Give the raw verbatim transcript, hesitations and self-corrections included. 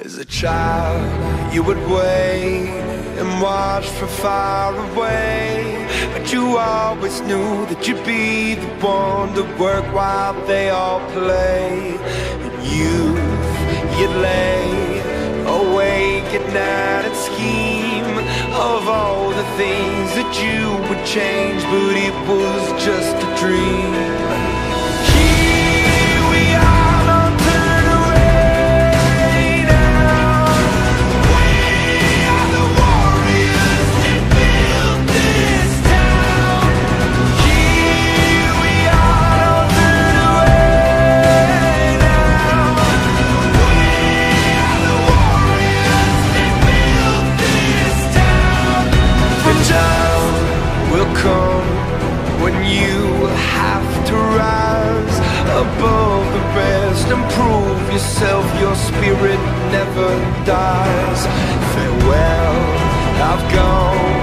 As a child, you would wait and watch from far away, but you always knew that you'd be the one to work while they all play. In youth, you'd lay awake at night and scheme of all the things that you would change, but it was just a dream. Will come when you have to rise above the rest and prove yourself. Your spirit never dies. Farewell, I've gone.